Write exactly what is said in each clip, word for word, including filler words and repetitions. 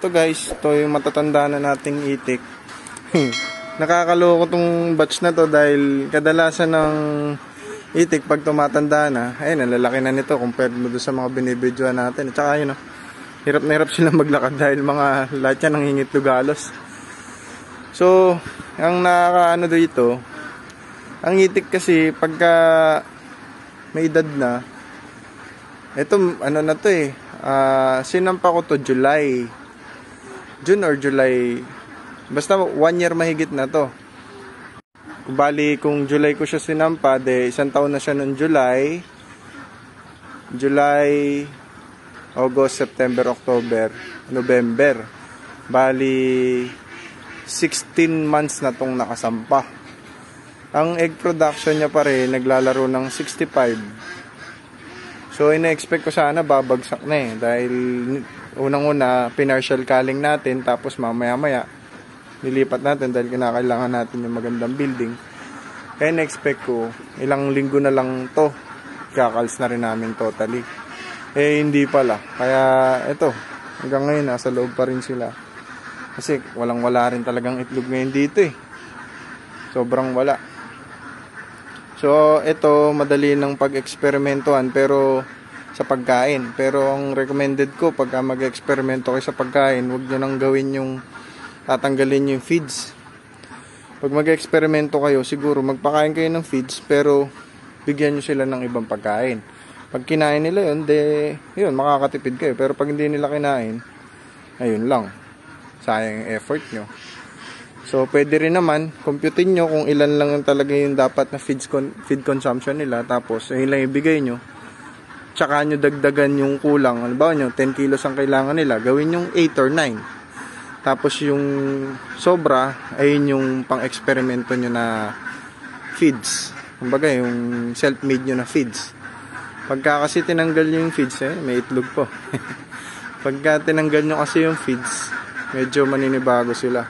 Ito guys, ito yung matatanda na nating itik. Nakakaloko tong batch na to dahil kadalasan ng itik pag tumatanda na, ayun, nalalaki na nito compared mo doon sa mga binibidyoan natin. At saka yun, oh, hirap na hirap silang maglakad dahil mga lahat yan nangingitlog halos. So, ang nakakaano dito, ang itik kasi pagka may edad na, ito ano na to eh, uh, sinampa ko to July, June or July, basta one year mahigit na to. Bali kung July ko siya sinampa, de isang taon na siya noong July, July, August, September, October, November. Bali sixteen months na tong nakasampa. Ang egg production niya pa rin naglalaro ng sixty-five. So ina-expect ko sana babagsak na eh dahil unang-una pinartial culling natin, tapos mamaya-maya nilipat natin dahil kinakailangan natin yung magandang building. Kaya na-expect ko ilang linggo na lang to, kakals na rin namin totally. Eh hindi pala. Kaya eto, hanggang ngayon nasa loob pa rin sila. Kasi walang wala rin talagang itlog ngayon dito eh. Sobrang wala. So ito madali ng pag-eksperimentuhan pero sa pagkain. Pero ang recommended ko pagka mag-eksperimento kayo sa pagkain, huwag nyo nang gawin yung tatanggalin yung feeds. Pag mag-eksperimento kayo, siguro magpakain kayo ng feeds pero bigyan nyo sila ng ibang pagkain. Pag kinain nila yun, de, yun, makakatipid kayo. Pero pag hindi nila kinain, ayun lang, sayang yung effort nyo. So pwede rin naman computein nyo kung ilan lang yung talaga yung dapat na feeds con feed consumption nila, tapos yun lang ibigay nyo, tsaka nyo dagdagan yung kulang. Halimbawa nyo ten kilos ang kailangan nila, gawin yung eight or nine. Tapos yung sobra, ayun yung pang-eksperimento nyo na feeds. Kumbaga, yung self-made nyo na feeds. Pagka kasi tinanggal nyo yung feeds, eh, may itlog po. Pagka tinanggal nyo kasi yung feeds, medyo maninibago sila.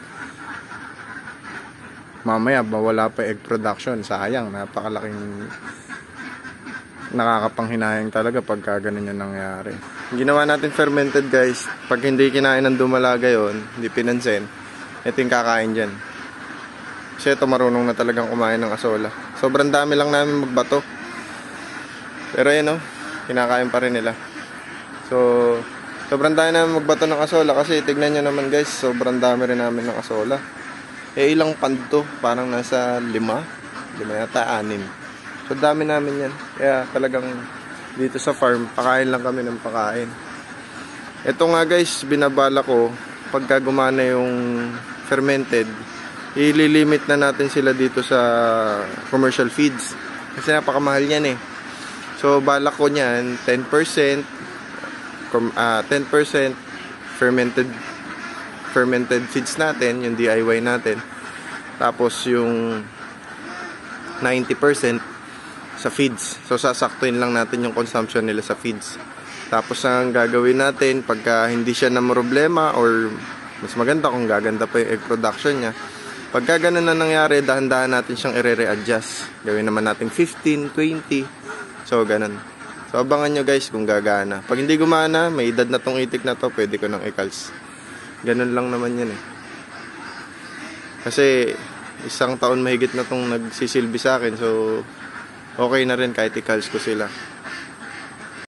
Mamaya, mawala pa egg production. Sayang, napakalaking nakakapanghinayang talaga pagka ganun yung nangyari. Ginawa natin fermented guys. Pag hindi kinain ng dumalaga yun, hindi pinansin, ito yung kakain dyan. Kasi ito marunong na talagang kumain ng asola. Sobrang dami lang namin magbato. Pero yun o, kinakain pa rin nila. So, sobrang dami namin magbato ng asola kasi tignan nyo naman guys, sobrang dami rin namin ng asola. Eh ilang panto, parang nasa lima, lima yata, anim. So dami namin yan. Kaya talagang dito sa farm, pakain lang kami ng pakain. Ito nga guys, binabala ko, pagka gumana yung fermented, ililimit na natin sila dito sa commercial feeds. Kasi napakamahal yan eh. So balak ko niyan, ten percent, uh, ten percent fermented fermented feeds natin, yung D I Y natin. Tapos yung ninety percent sa feeds. So sasaktuin lang natin yung consumption nila sa feeds. Tapos ang gagawin natin pagka hindi siya na problema, or mas maganda kung gaganda pa yung egg production niya, pagka ganun na nangyari, dahan-dahan natin siyang i-re-adjust. Gawin naman natin fifteen, twenty. So ganun. So abangan nyo guys kung gagana. Pag hindi gumana, may edad na tong itik na to, pwede ko nang i-calls. Ganun lang naman yan eh. Kasi isang taon mahigit na tong nagsisilbi sa akin, so okay na rin kahit i-calls ko sila.